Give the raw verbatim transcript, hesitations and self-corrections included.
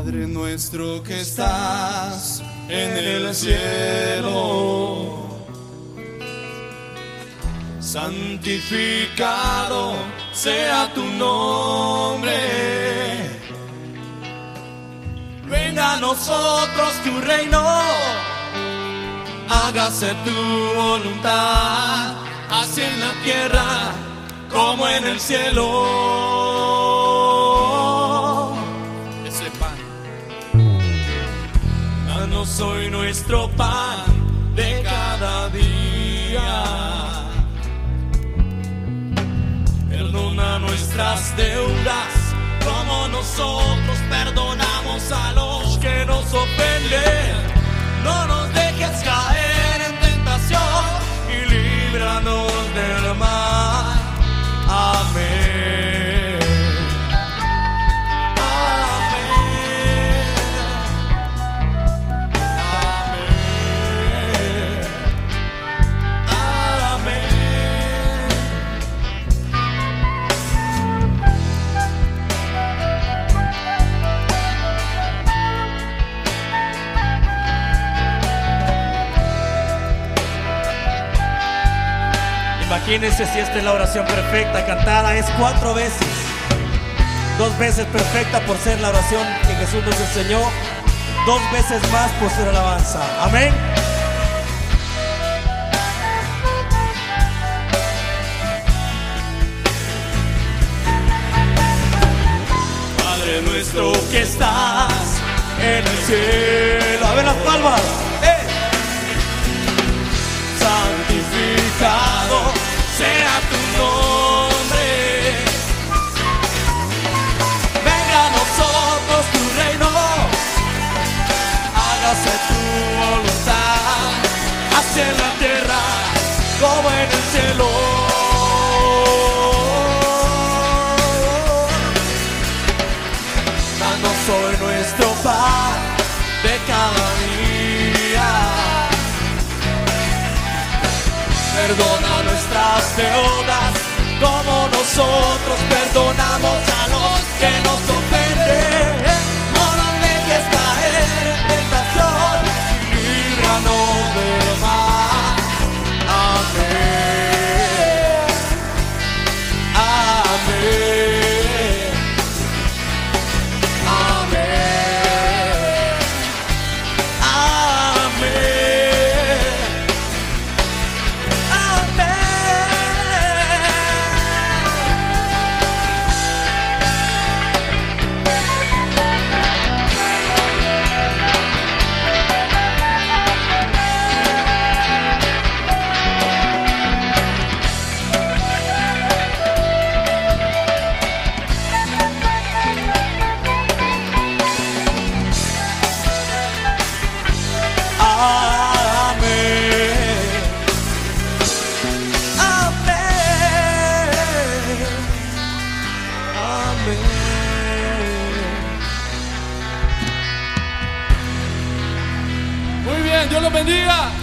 Padre nuestro que estás en el cielo, santificado sea tu nombre. Venga a nosotros tu reino, hágase tu voluntad, así en la tierra como en el cielo. Ese pan, danos hoy nuestro pan de cada día. Perdona nuestras deudas como nosotros perdonamos a los que nos ofenden. No nos dejes caer en tentación y líbranos del mal. Amén. Amén. Amén. Imagínense si esta es la oración perfecta, cantada es cuatro veces. Dos veces perfecta por ser la oración que Jesús nos enseñó, dos veces más por ser alabanza. Amén. Padre nuestro que estás en el cielo. A ver las palmas. ¡Eh! Santificado sea tu nombre. Venga a nosotros tu reino, hágase tu voluntad, así en la tierra como en el cielo. Danos hoy nuestro pan de cada día. Perdona nuestras deudas como nosotros perdonamos a los que nos ofenden. No nos dejes caer en tentación y líbranos del mal. Amén. Amén. Amén. Amén. Muy bien, Dios los bendiga.